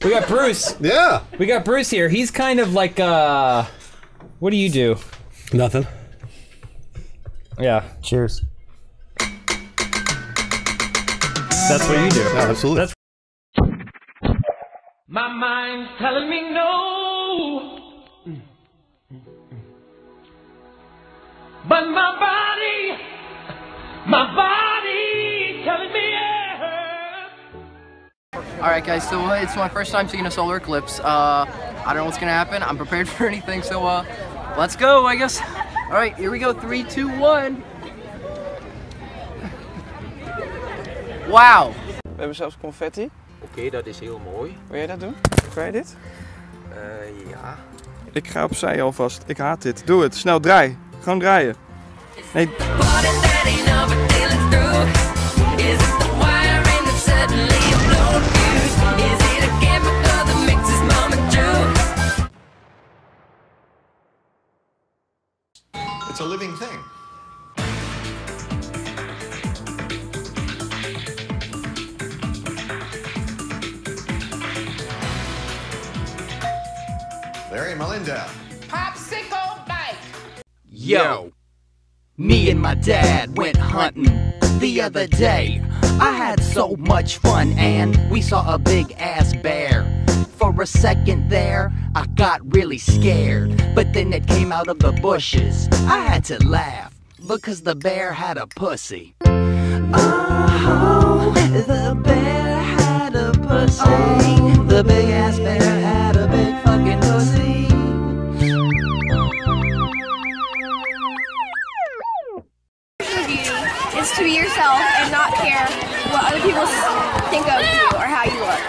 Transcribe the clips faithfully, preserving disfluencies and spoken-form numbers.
We got Bruce. Yeah. We got Bruce here. He's kind of like, uh... what do you do? Nothing. Yeah. Cheers. That's what you do. Yeah, absolutely. That's My mind's telling me no, but my body, my body telling me yeah. Alright guys, so uh, it's my first time seeing a solar eclipse. Uh, I don't know what's gonna happen. I'm prepared for anything, so uh, let's go, I guess. Alright, here we go. Three, two, one. Wauw. We hebben zelfs confetti. Oké, okay, dat is heel mooi. Wil jij dat doen? Wil jij dit? Uh, ja. Ik ga opzij alvast. Ik haat dit. Doe het. Snel, draai. Gewoon draaien. Nee. It's a living thing. Larry Melinda. Popsicle bike. Yo, me and my dad went hunting the other day. I had so much fun and we saw a big ass bear. For a second there, I got really scared. But then it came out of the bushes. I had to laugh because the bear had a pussy. Oh, the bear had a pussy. Oh, the big ass bear had a big fucking pussy. Is to be yourself and not care what other people think of you or how you look.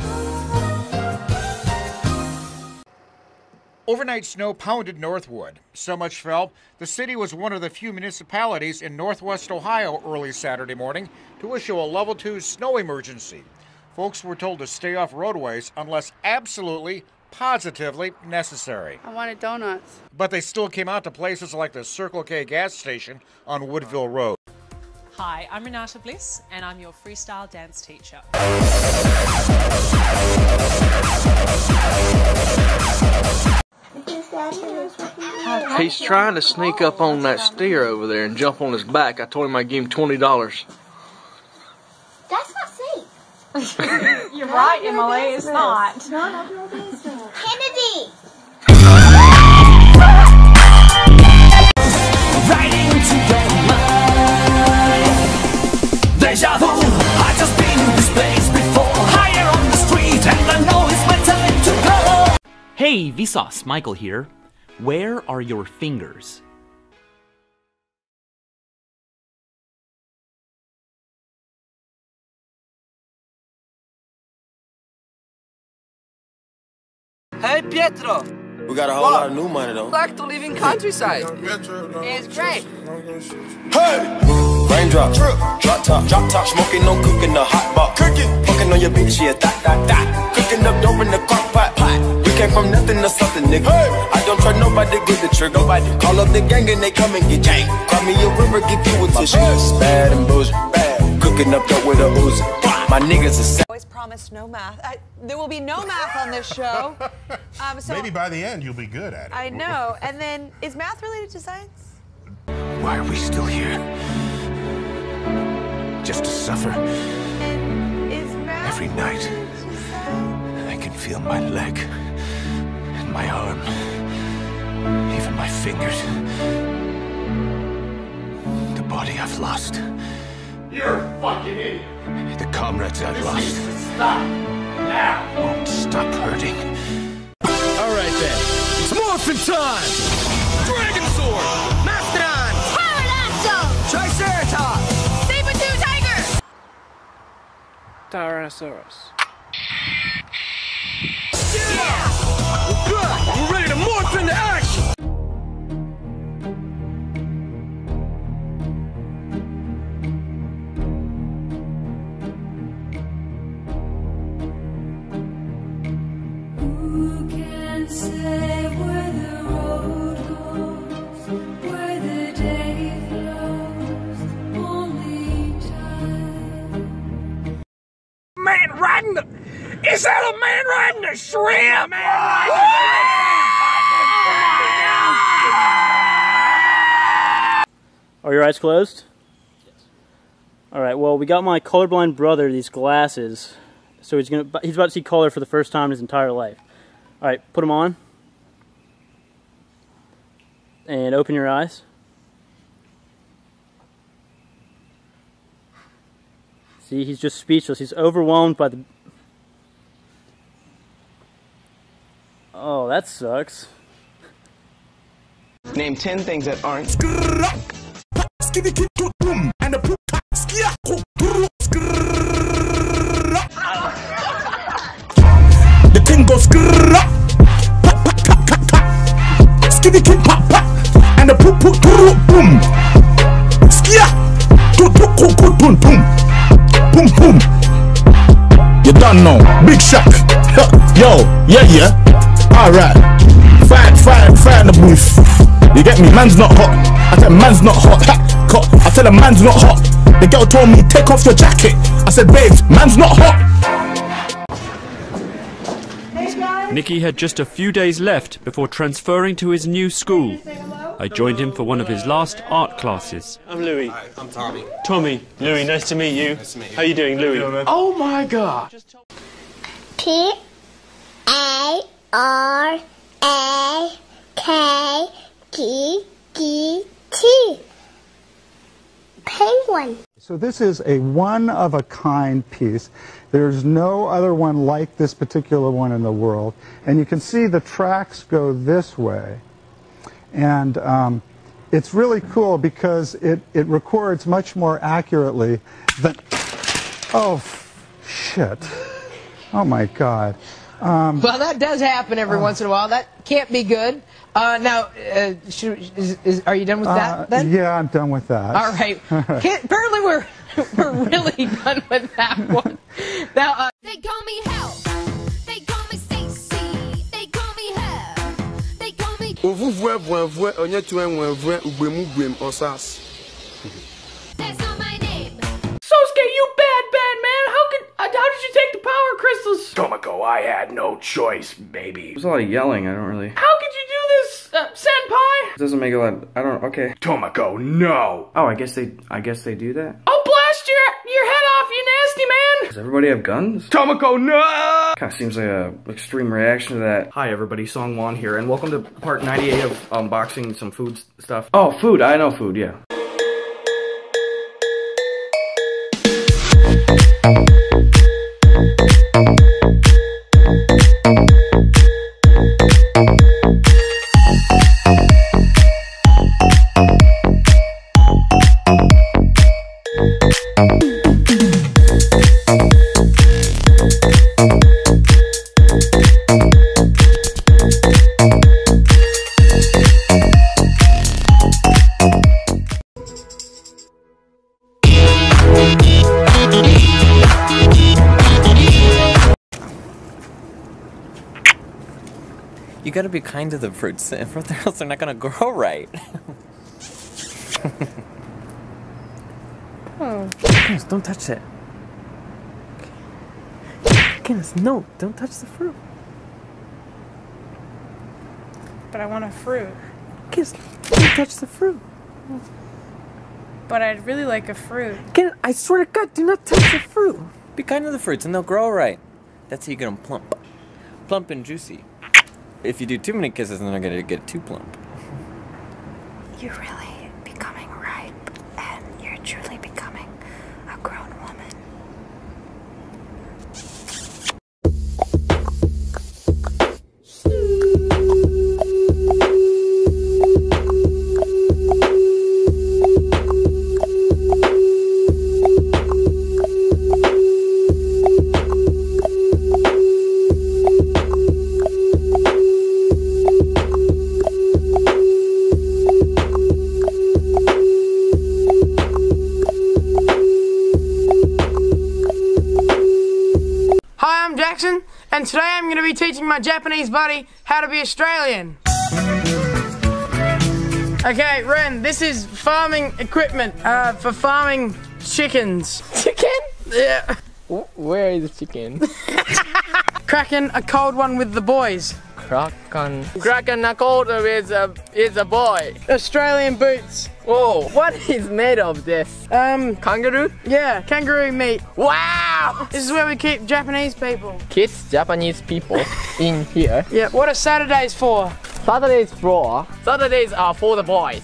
Overnight snow pounded Northwood. So much fell, the city was one of the few municipalities in northwest Ohio early Saturday morning to issue a level two snow emergency. Folks were told to stay off roadways unless absolutely, positively necessary. I wanted donuts. But they still came out to places like the Circle K gas station on Woodville Road. Hi, I'm Renata Bliss, and I'm your freestyle dance teacher. He's trying to sneak up on that steer over there and jump on his back. I told him I'd give him twenty dollars. That's not safe. You're right, Emily, it's not. No, not your business. Kennedy! Right into your mind. Deja vu, I just been in this place before. Higher on the street, and I know it's my time to go. Hey, Vsauce, Michael here. Where are your fingers? Hey Pietro! We got a whole what? lot of new money though. Back to living countryside. It's great. Hey! Raindrop, drip, drop top, drop top, smoking, no cooking, the hot box. Cooking, fucking on your bitch, yeah, that, that, that. Cooking up dope in the crock pot, pot. We came from nothing to something, nigga. Hey! I don't try nobody, get the trigger. Nobody call up the gang and they come and get gang. Cry me a river, give you a tissue. Bad and bullshit, bad. Cooking up dope with a Uzi. My niggas are sad. Always promised no math. I, there will be no math on this show. Um, so Maybe by the end you'll be good at it. I know. And then, is math related to science? Why are we still here? Just to suffer. And is math every night? I can feel my leg and my arm, even my fingers. The body I've lost. You're a fucking idiot. The comrades I've this lost. Needs to stop now. Won't stop hurting. All right then, it's morphin' time. Dragon Sword, Mastodon, Pterodactyl, Triceratops, Saber-tooth tiger, Tyrannosaurus. Yeah! We're good. We're ready to morph into action. Man riding the Is that a man riding a shrimp? Man Are your eyes closed? Yes. Alright, well, we got my colorblind brother these glasses. So he's gonna he's about to see color for the first time in his entire life. Alright, put them on. And open your eyes. See, he's just speechless. He's overwhelmed by the... Oh, that sucks. Name ten things that aren't. The thing goes skitty kid pop pop and the poop poop boom skia do do do do boom boom boom. You don't know, big shock. Yo, yeah yeah. Alright, fire fire fire in the booth. You get me? Man's not hot. I tell man's not hot. I tell him man's not hot. The girl told me take off your jacket. I said babes, man's not hot. Nicky had just a few days left before transferring to his new school. I joined him for one of his last art classes. I'm Louis. Hi, I'm Tommy. Tommy. Louis, nice to meet you. Nice to meet you. How you doing, Louis? Oh my God. P A R A K G G T. Penguin. So this is a one-of-a-kind piece. There's no other one like this particular one in the world. And you can see the tracks go this way. And um, it's really cool because it, it records much more accurately than... Oh, shit. Oh, my God. Um, well, that does happen every uh, once in a while. That can't be good. Uh, now, uh, should, is, is, are you done with that, uh, then? Yeah, I'm done with that. All right. Can't, apparently, we're we're really done with that one. Now, uh, they call me Hell. They call me Stacy. They call me Her. They call me. That's not my name. Sosuke, you bad, bad man. How could? Uh, how did you take the power crystals? Tomoko, I had no choice, baby. There's a lot of yelling, I don't really... How could you do this, uh, senpai? It doesn't make a lot... I don't... Okay. Tomoko, no! Oh, I guess they... I guess they do that? I'll blast your, your head off, you nasty man! Does everybody have guns? Tomoko, no! Kinda seems like a extreme reaction to that. Hi everybody, Song Juan here, and welcome to part ninety-eight of unboxing some food stuff. Oh, food, I know food, yeah. You gotta be kind to the fruits, or else they're not gonna grow right. Oh. Goodness, don't touch that. Goodness, no, don't touch the fruit. But I want a fruit. Goodness, don't touch the fruit. But I'd really like a fruit. Goodness, I swear to God, do not touch the fruit. Be kind to the fruits and they'll grow right. That's how you get them plump. Plump and juicy. If you do too many kisses, then they're gonna get too plump. You're really becoming ripe, and you're truly becoming a grown woman. And today I'm going to be teaching my Japanese buddy how to be Australian. Okay, Ren, this is farming equipment uh, for farming chickens. Chicken? Yeah. Where is the chicken? Cracking a cold one with the boys. Kraken. Kraken a cold with a is a boy. Australian boots. Whoa, what is made of this? Um, kangaroo? Yeah, kangaroo meat. Wow! This is where we keep Japanese people. Kids, Japanese people in here. Yeah. What are Saturdays for? Saturdays for? Saturdays are for the boys.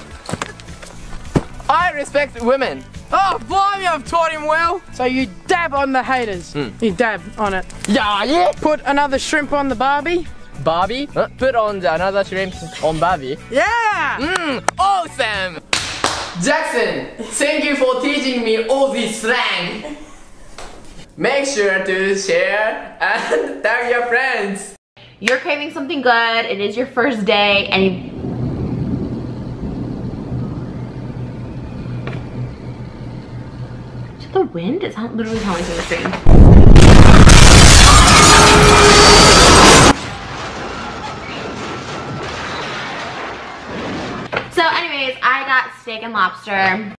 I respect women. Oh, blimey, I've taught him well. So you dab on the haters. Mm. You dab on it. Yeah, yeah. Put another shrimp on the Barbie. Barbie? Uh, put on the another shrimp on Barbie. Yeah! Mmm, awesome! Jackson, thank you for teaching me all this slang. Make sure to share and tag your friends. You're craving something good, it is your first day, and you... Is it the wind? It's not literally coming from the stream. So anyways, I got steak and lobster.